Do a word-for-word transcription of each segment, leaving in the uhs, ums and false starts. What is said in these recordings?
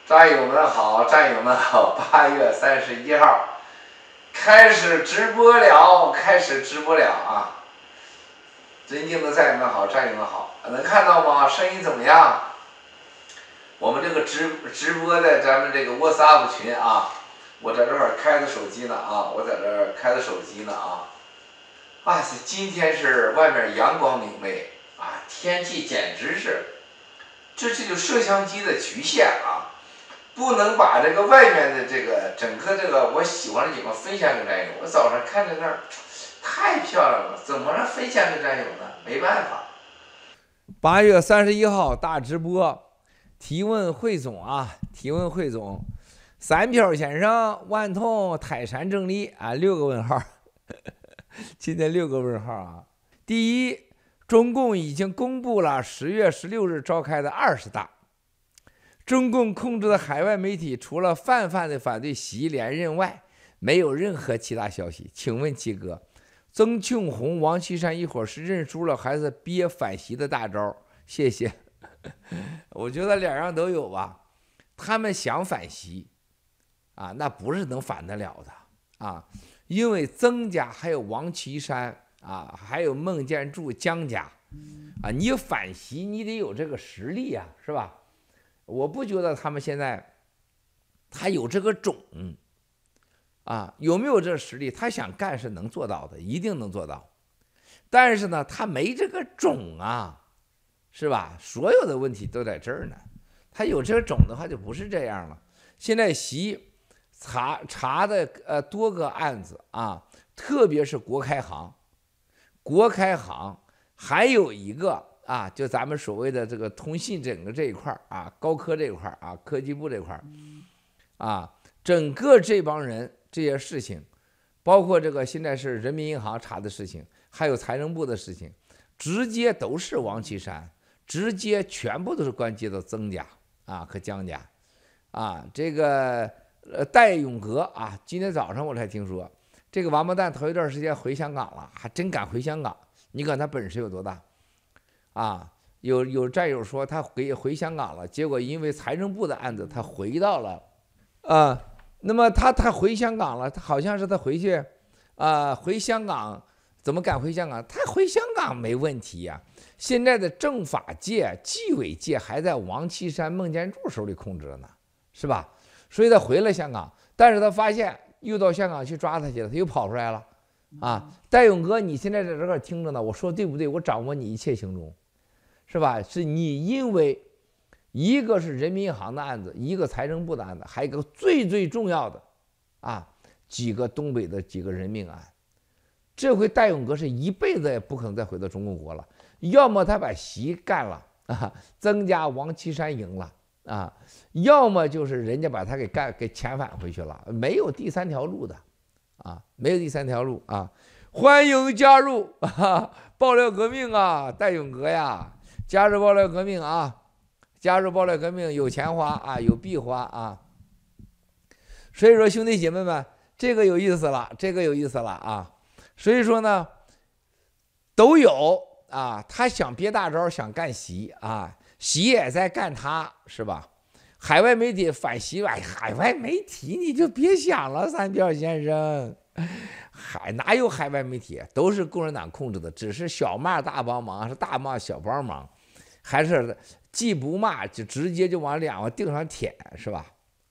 战友们好，战友们好！八月三十一号开始直播了，开始直播了啊！尊敬的战友们好，战友们好，能看到吗？声音怎么样？我们这个直直播的咱们这个 WhatsApp 群啊，我在这儿开着手机呢啊，我在这儿开着手机呢啊。啊，今天是外面阳光明媚啊，天气简直是，这这就摄像机的局限啊。不能把这个外面的这个整个这个我喜欢的景观分享给战友。我早上看着那儿太漂亮了，怎么能分享给战友呢？没办法。八月三十一号大直播，提问汇总啊，提问汇总。三漂先生，万通泰山正立啊，六个问号。今天六个问号啊。第一，中共已经公布了十月十六日召开的二十大。中共控制的海外媒体除了泛泛的反对习连任外，没有任何其他消息。请问七哥，曾庆红、王岐山一伙是认输了，还是憋反习的大招？谢谢。我觉得两样都有吧。他们想反习啊，那不是能反得了的啊，因为曾家还有王岐山啊，还有孟建柱、江家啊，你反习你得有这个实力啊，是吧？我不觉得他们现在他有这个种啊，有没有这实力？他想干是能做到的，一定能做到。但是呢，他没这个种啊，是吧？所有的问题都在这儿呢。他有这个种的话，就不是这样了。现在习查查的呃多个案子啊，特别是国开行，国开行还有一个。啊，就咱们所谓的这个通信整个这一块啊，高科这一块啊，科技部这块啊，整个这帮人这些事情，包括这个现在是人民银行查的事情，还有财政部的事情，直接都是王岐山，直接全部都是关系到曾家啊和江家啊。这个呃戴永革啊，今天早上我才听说，这个王八蛋头一段时间回香港了，还真敢回香港，你看他本事有多大？啊，有有战友说他回回香港了，结果因为财政部的案子，他回到了，啊，那么他他回香港了，他好像是他回去，啊，回香港怎么敢回香港？他回香港没问题呀、啊。现在的政法界、纪委界还在王岐山、孟建柱手里控制着呢，是吧？所以他回了香港，但是他发现又到香港去抓他去了，他又跑出来了，啊，戴勇哥，你现在在这块听着呢，我说对不对？我掌握你一切行踪。是吧？是你因为一个是人民银行的案子，一个财政部的案子，还有一个最最重要的啊，几个东北的几个人命案。这回戴勇革是一辈子也不可能再回到中共国了，要么他把习干了啊，曾家王岐山赢了啊，要么就是人家把他给干给遣返回去了，没有第三条路的啊，没有第三条路啊！欢迎加入啊，爆料革命啊，戴勇革呀！加入爆料革命啊！加入爆料革命，有钱花啊，有币花啊！所以说，兄弟姐妹们，这个有意思了，这个有意思了啊！所以说呢，都有啊，他想憋大招，想干习啊，习也在干他，是吧？海外媒体反习，哎，海外媒体你就别想了，三票先生。海哪有海外媒体？都是共产党控制的，只是小骂大帮忙，是大骂小帮忙，还是既不骂就直接就往两个腚上舔，是吧？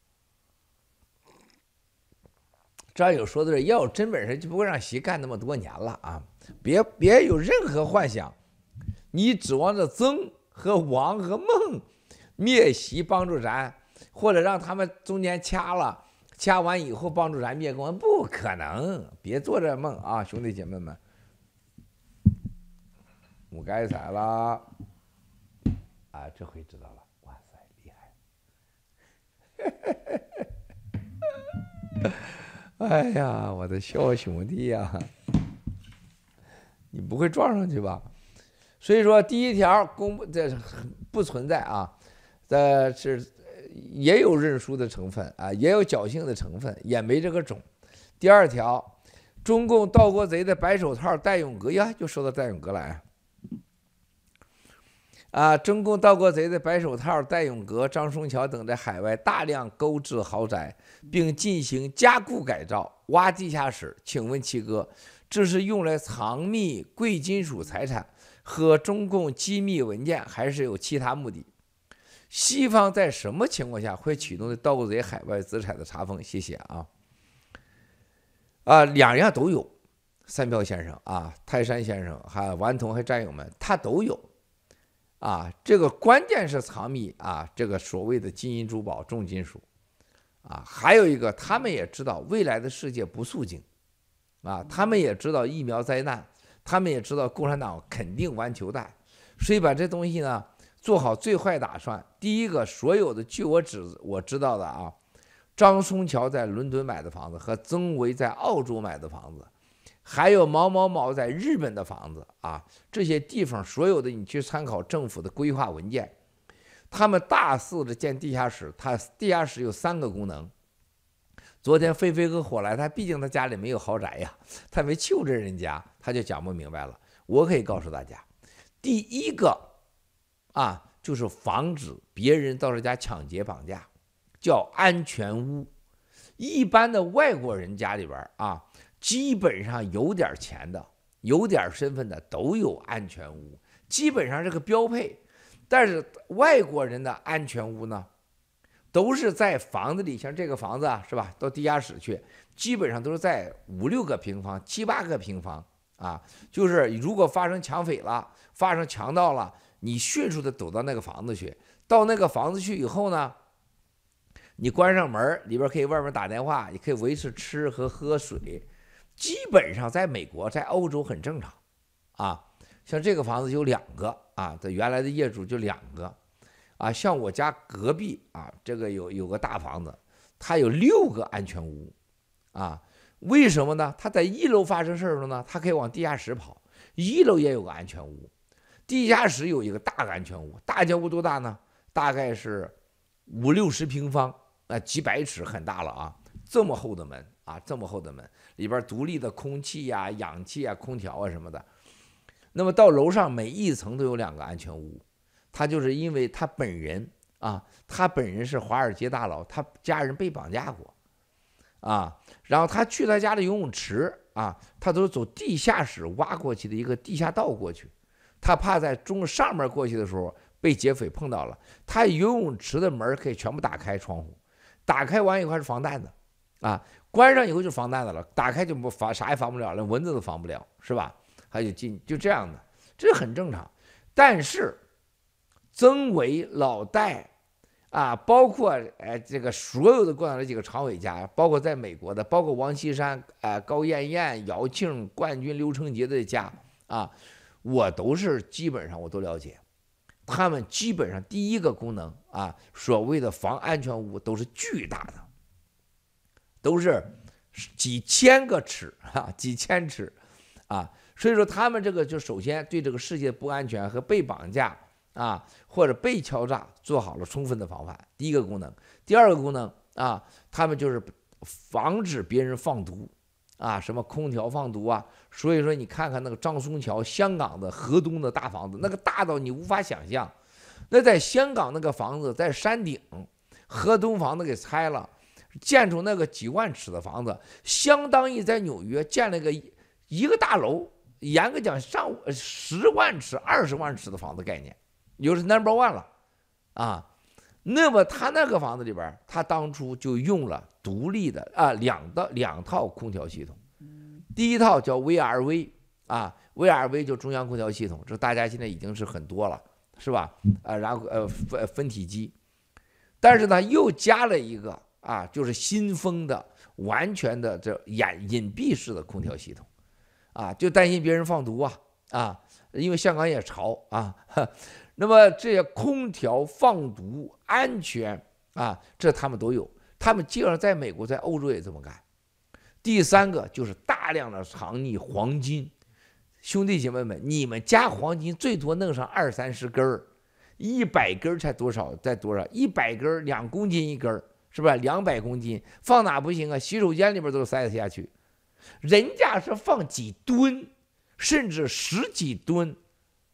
战友说的是，要有真本事就不会让习干那么多年了啊！别别有任何幻想，你指望着曾和王和孟灭习帮助咱，或者让他们中间掐了。掐完以后帮助咱灭共，不可能！别做这梦啊，兄弟姐妹们！我该踩了啊，这回知道了，哇塞，厉害！哎呀，我的小兄弟呀、啊，你不会撞上去吧？所以说，第一条公布这不存在啊，这是。也有认输的成分啊，也有侥幸的成分，也没这个种。第二条，中共盗国贼的白手套戴勇革呀，就说到戴勇革来。 啊，中共盗国贼的白手套戴永革、张松桥等在海外大量购置豪宅，并进行加固改造、挖地下室。请问七哥，这是用来藏匿贵金属财产和中共机密文件，还是有其他目的？西方在什么情况下会启动对盗国贼海外资产的查封？谢谢啊。啊，两样都有。三票先生啊，泰山先生，还有顽童，还战友们，他都有。啊，这个关键是藏匿啊，这个所谓的金银珠宝、重金属，啊，还有一个，他们也知道未来的世界不肃静，啊，他们也知道疫苗灾难，他们也知道共产党肯定玩球弹，所以把这东西呢做好最坏打算。第一个，所有的据我知我知道的啊，张松桥在伦敦买的房子和曾维在澳洲买的房子。还有毛毛毛在日本的房子啊，这些地方所有的你去参考政府的规划文件，他们大肆的建地下室，它地下室有三个功能。昨天飞飞哥火来，他毕竟他家里没有豪宅呀，他没求着人家，他就讲不明白了。我可以告诉大家，第一个啊，就是防止别人到这家抢劫绑架，叫安全屋。一般的外国人家里边啊。基本上有点钱的、有点身份的都有安全屋，基本上是个标配。但是外国人的安全屋呢，都是在房子里，像这个房子啊，是吧？到地下室去，基本上都是在五六个平方、七八个平方啊。就是如果发生抢匪了、发生强盗了，你迅速的走到那个房子去。到那个房子去以后呢，你关上门，里边可以外面打电话，也可以维持吃和喝水。基本上在美国、在欧洲很正常，啊，像这个房子有两个啊，这原来的业主就两个，啊，像我家隔壁啊，这个有有个大房子，它有六个安全屋，啊，为什么呢？它在一楼发生事儿了呢，它可以往地下室跑，一楼也有个安全屋，地下室有一个大安全屋，大安全屋多大呢？大概是五六十平方，啊，几百尺，很大了啊，这么厚的门。啊，这么厚的门，里边独立的空气呀、啊、氧气啊、空调啊什么的。那么到楼上每一层都有两个安全屋，他就是因为他本人啊，他本人是华尔街大佬，他家人被绑架过啊，然后他去他家的游泳池啊，他都是走地下室挖过去的一个地下道过去，他怕在中上面过去的时候被劫匪碰到了，他游泳池的门可以全部打开，窗户打开完以后是防弹的啊。关上以后就防弹的了，打开就不防，啥也防不了，连蚊子都防不了，是吧？他就进，就这样的，这很正常。但是曾维、老戴啊，包括哎这个所有的共产党这几个常委家，包括在美国的，包括王岐山、呃高艳艳、姚庆、冠军刘成杰的家啊，我都是基本上我都了解。他们基本上第一个功能啊，所谓的防安全屋都是巨大的。都是几千个尺啊，几千尺啊，所以说他们这个就首先对这个世界不安全和被绑架啊或者被敲诈做好了充分的防范。第一个功能，第二个功能啊，他们就是防止别人放毒啊，什么空调放毒啊。所以说你看看那个张松桥，香港的河东的大房子，那个大到你无法想象。那在香港那个房子在山顶，河东房子给拆了。建出那个几万尺的房子，相当于在纽约建了个一个大楼，严格讲上十万尺、二十万尺的房子概念，就是 number one 了啊。那么他那个房子里边，他当初就用了独立的啊两道两套空调系统，第一套叫 V R V 啊 ，V R V 就中央空调系统，这大家现在已经是很多了，是吧？啊，然后呃分分体机，但是呢又加了一个。啊，就是新风的完全的这隐隐蔽式的空调系统，啊，就担心别人放毒啊啊，因为香港也潮啊，那么这些空调放毒安全啊，这他们都有，他们基本上在美国在欧洲也这么干。第三个就是大量的藏匿黄金，兄弟姐妹们，你们家黄金最多弄上二三十根儿，一百根才多少？在多少？一百根两公斤一根。是吧？两百公斤放哪不行啊？洗手间里边都塞得下去，人家是放几吨，甚至十几吨，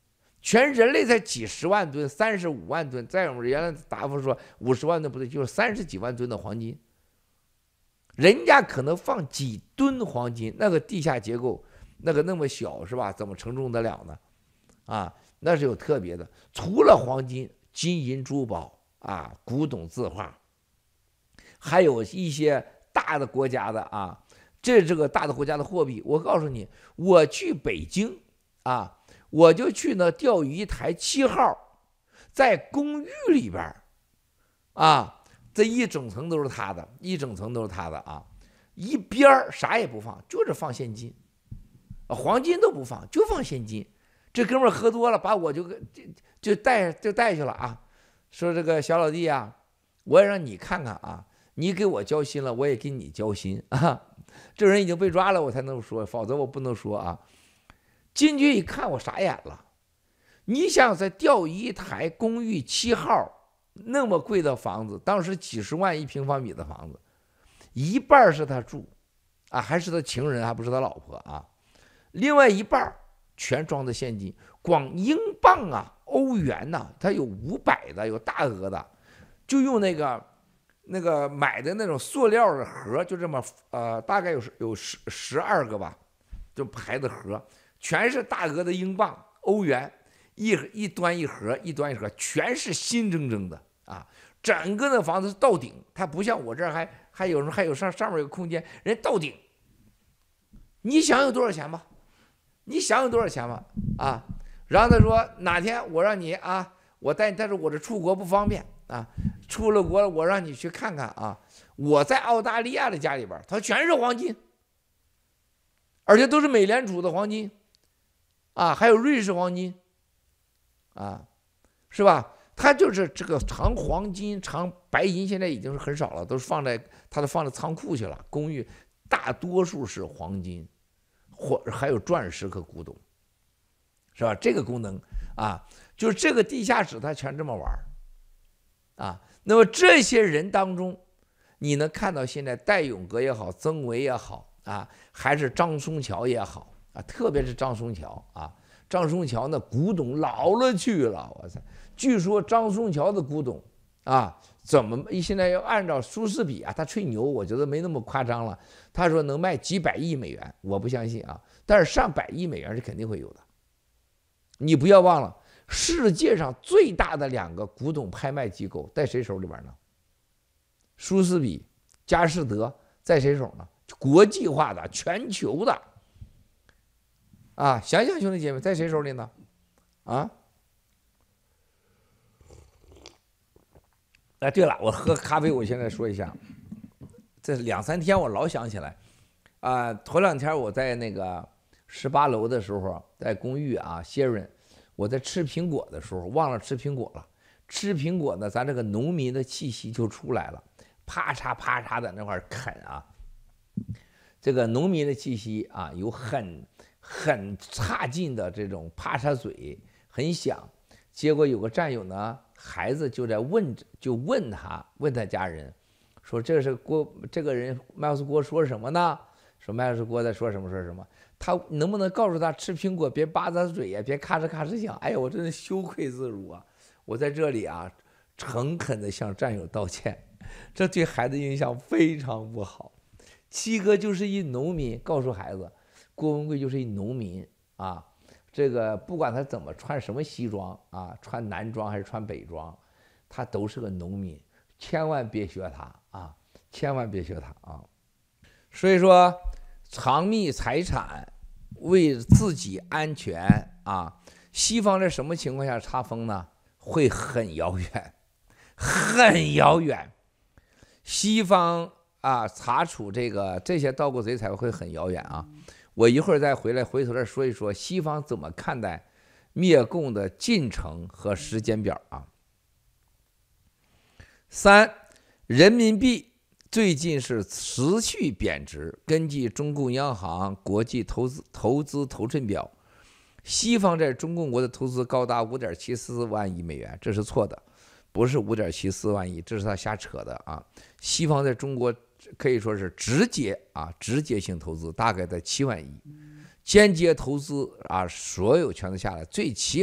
全人类才几十万吨，三十五万吨，在我们原来答复说五十万吨不对，就是三十几万吨的黄金。人家可能放几吨黄金，那个地下结构，那个那么小是吧？怎么承重得了呢？啊，那是有特别的。除了黄金、金银珠宝啊、古董字画，还有一些大的国家的啊，这这个大的国家的货币。我告诉你，我去北京啊，我就去那钓鱼台七号，在公寓里边啊。这一整层都是他的，一整层都是他的啊！一边啥也不放，就是放现金，黄金都不放，就放现金。这哥们儿喝多了，把我就就就带就带去了啊！说这个小老弟啊，我也让你看看啊，你给我交心了，我也给你交心啊！这人已经被抓了，我才能说，否则我不能说啊。进去一看，我傻眼了。你想在钓鱼台公寓七号。那么贵的房子，当时几十万一平方米的房子，一半是他住，啊，还是他情人，还不是他老婆啊。另外一半全装的现金，光英镑啊、欧元呐、啊，他有五百的，有大额的，就用那个那个买的那种塑料的盒，就这么呃，大概有有十十二个吧，就排的盒，全是大额的英镑、欧元。一一端一盒，一端一盒，全是新铮铮的啊！整个的房子是到顶，它不像我这儿还还有什么，还有上上面有个空间，人到顶。你想有多少钱吧？你想有多少钱吧？啊！然后他说哪天我让你啊，我带，但是我这出国不方便啊，出了国我让你去看看啊。我在澳大利亚的家里边，它全是黄金，而且都是美联储的黄金啊，还有瑞士黄金。啊，是吧？它就是这个藏黄金、藏白银，现在已经是很少了，都是放在它都放在仓库去了。公寓大多数是黄金，或还有钻石和古董，是吧？这个功能啊，就是这个地下室它全这么玩啊。那么这些人当中，你能看到现在戴永革也好，曾维也好啊，还是张松桥也好啊，特别是张松桥啊。张松桥那古董老了去了，我操！据说张松桥的古董啊，怎么现在要按照苏士比啊，他吹牛，我觉得没那么夸张了。他说能卖几百亿美元，我不相信啊，但是上百亿美元是肯定会有的。你不要忘了，世界上最大的两个古董拍卖机构在谁手里边呢？苏士比、佳士得在谁手呢？国际化的、全球的。啊，想想兄弟姐妹，在谁手里呢？啊！哎，对了，我喝咖啡，我现在说一下，这两三天我老想起来，啊，头两天我在那个十八楼的时候，在公寓啊，歇润，我在吃苹果的时候忘了吃苹果了，吃苹果呢，咱这个农民的气息就出来了，啪嚓啪嚓在那块啃啊，这个农民的气息啊，有很。很差劲的这种啪嚓嘴，很响。结果有个战友呢，孩子就在问，就问他，问他家人，说这是郭，这个人麦克斯郭说什么呢？说麦克斯郭在说什么说什么？他能不能告诉他吃苹果别吧嗒嘴呀，别咔哧咔哧响？哎呀，我真的羞愧自如啊！我在这里啊，诚恳地向战友道歉，这对孩子影响非常不好。七哥就是一农民，告诉孩子。郭文贵就是一农民啊，这个不管他怎么穿什么西装啊，穿南装还是穿北装，他都是个农民，千万别学他啊，千万别学他啊。所以说，藏匿财产，为自己安全啊，西方在什么情况下查封呢？会很遥远，很遥远。西方啊，查处这个这些盗国贼财会很遥远啊。我一会儿再回来，回头再说一说西方怎么看待灭共的进程和时间表啊。三，人民币最近是持续贬值。根据中共央行国际投资投资头寸表，西方在中共国的投资高达五点七四万亿美元，这是错的，不是五点七四万亿，这是他瞎扯的啊。西方在中国可以说是直接啊，直接性投资大概在七万亿，间接投资啊，所有全都下来，最起码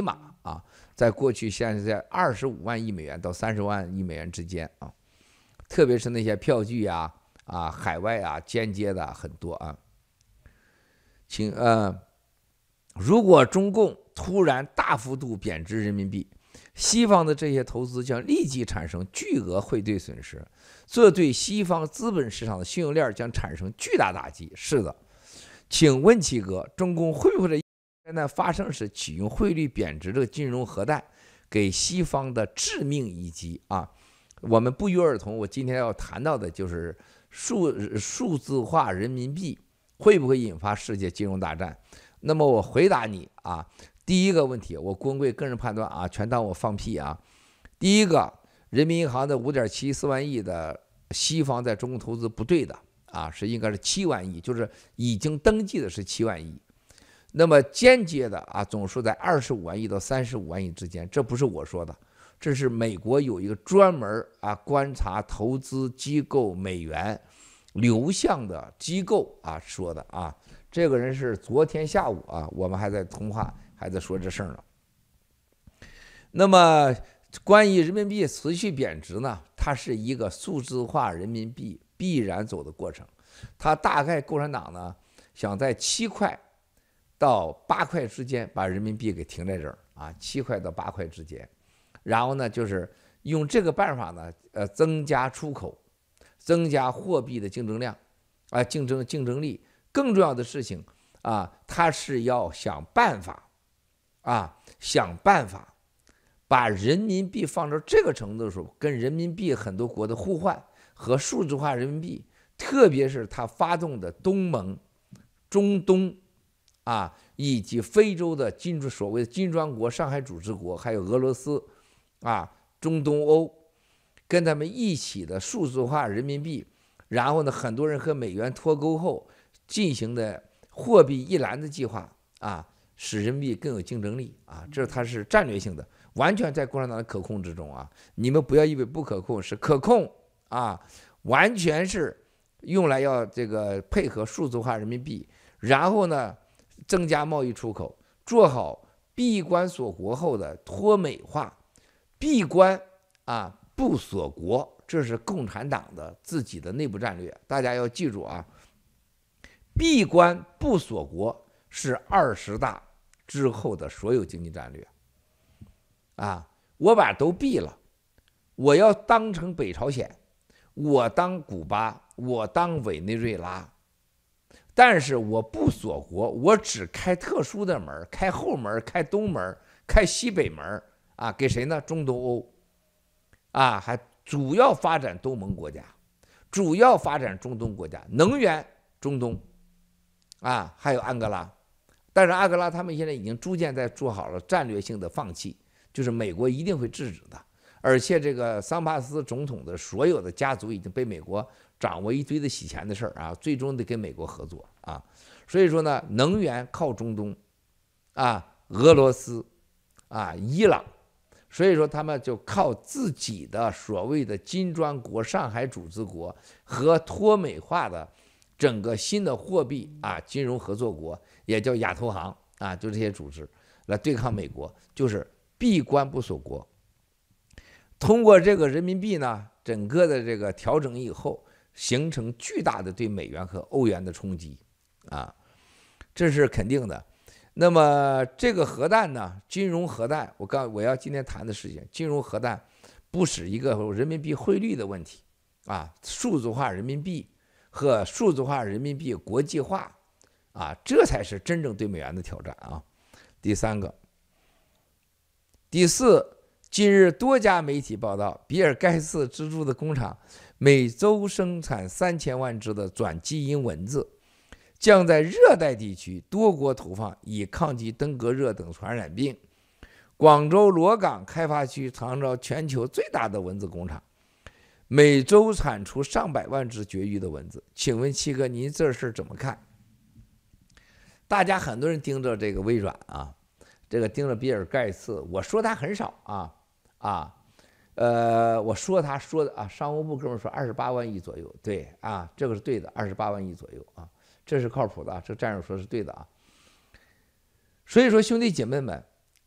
啊，在过去现在在二十五万亿美元到三十万亿美元之间啊，特别是那些票据啊啊海外啊间接的很多啊，请呃，如果中共突然大幅度贬值人民币，西方的这些投资将立即产生巨额汇兑损失，这对西方资本市场的信用链将产生巨大打击。是的，请问七哥，中共会不会在灾难发生时启用汇率贬值的金融核弹，给西方的致命一击啊？我们不约而同，我今天要谈到的就是数数字化人民币会不会引发世界金融大战？那么我回答你啊，第一个问题，我光贵个人判断啊，全当我放屁啊。第一个，人民银行的五点七四万亿的西方在中国投资不对的啊，是应该是七万亿，就是已经登记的是七万亿。那么间接的啊，总数在二十五万亿到三十五万亿之间，这不是我说的，这是美国有一个专门啊观察投资机构美元流向的机构啊说的啊。这个人是昨天下午啊，我们还在通话，还在说这事儿呢。那么关于人民币持续贬值呢，它是一个数字化人民币必然走的过程。它大概共产党呢想在七块到八块之间把人民币给停在这儿啊，七块到八块之间。然后呢，就是用这个办法呢，呃，增加出口，增加货币的竞争量啊，竞争竞争力。更重要的事情啊，他是要想办法啊，想办法把人民币放到这个程度的时候，跟人民币很多国的互换和数字化人民币，特别是他发动的东盟、中东啊，以及非洲的金所谓的金砖国、上海组织国，还有俄罗斯啊、中东欧，跟他们一起的数字化人民币，然后呢，很多人和美元脱钩后。进行的货币一篮子计划啊，使人民币更有竞争力啊，这它是战略性的，完全在共产党的可控之中啊。你们不要以为不可控，是可控啊，完全是用来要这个配合数字化人民币，然后呢增加贸易出口，做好闭关锁国后的脱美化，闭关啊不锁国，这是共产党的自己的内部战略，大家要记住啊。闭关不锁国是二十大之后的所有经济战略啊！我把都闭了，我要当成北朝鲜，我当古巴，我当委内瑞拉，但是我不锁国，我只开特殊的门，开后门，开东门，开西北门啊！给谁呢？中东欧啊，还主要发展东盟国家，主要发展中东国家，能源中东。啊，还有安哥拉，但是安哥拉他们现在已经逐渐在做好了战略性的放弃，就是美国一定会制止的，而且这个桑帕斯总统的所有的家族已经被美国掌握一堆的洗钱的事儿啊，最终得跟美国合作啊，所以说呢，能源靠中东，啊，俄罗斯，啊，伊朗，所以说他们就靠自己的所谓的金砖国、上海组织国和脱美化的。整个新的货币啊，金融合作国也叫亚投行啊，就这些组织来对抗美国，就是闭关不锁国。通过这个人民币呢，整个的这个调整以后，形成巨大的对美元和欧元的冲击啊，这是肯定的。那么这个核弹呢，金融核弹，我刚我要今天谈的事情，金融核弹不是一个人民币汇率的问题啊，数字化人民币。和数字化人民币国际化啊，这才是真正对美元的挑战啊。第三个，第四，近日多家媒体报道，比尔盖茨资助的工厂每周生产三千万只的转基因蚊子，将在热带地区多国投放，以抗击登革热等传染病。广州罗岗开发区创造全球最大的蚊子工厂。每周产出上百万只绝育的蚊子，请问七哥，您这事怎么看？大家很多人盯着这个微软啊，这个盯着比尔盖茨，我说他很少啊啊，呃，我说他说的啊，商务部哥们说二十八万亿左右，对啊，这个是对的，二十八万亿左右啊，这是靠谱的，这战友说是对的啊。所以说，兄弟姐妹们，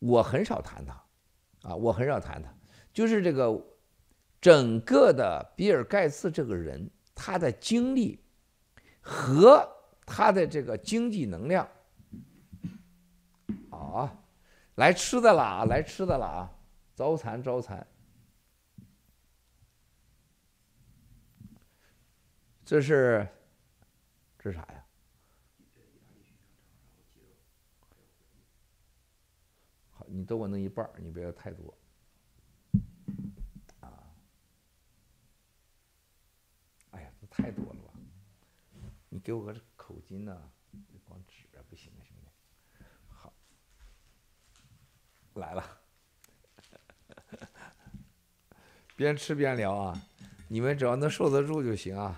我很少谈他，啊，我很少谈他，就是这个整个的比尔盖茨这个人，他的经历和他的这个经济能量，啊，来吃的了啊，来吃的了啊，招餐招餐，这是这是啥呀？好，你都我弄一半，你不要太多。哎呀，这太多了吧？你给我个口巾呢、啊？这光纸啊不行啊，兄弟。好，来了，边吃边聊啊，你们只要能受得住就行啊。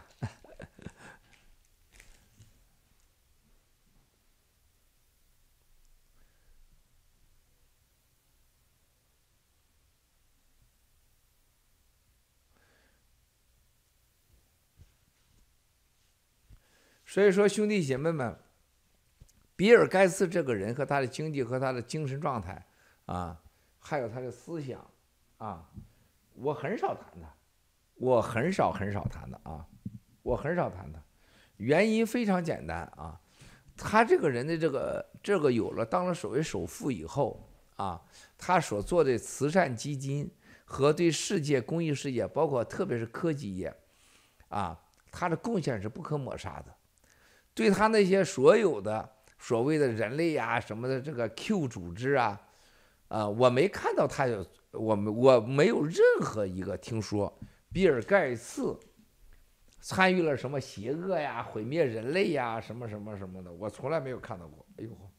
所以说，兄弟姐妹们，比尔盖茨这个人和他的经济和他的精神状态啊，还有他的思想啊，我很少谈他，我很少很少谈的啊，我很少谈他。原因非常简单啊，他这个人的这个这个有了当了所谓首富以后啊，他所做的慈善基金和对世界公益事业，包括特别是科技业啊，他的贡献是不可抹杀的。对他那些所有的所谓的人类呀、啊、什么的这个 Q 组织啊，啊、呃，我没看到他有，我我没有任何一个听说比尔盖茨参与了什么邪恶呀、毁灭人类呀、什么什么什么的，我从来没有看到过。哎呦，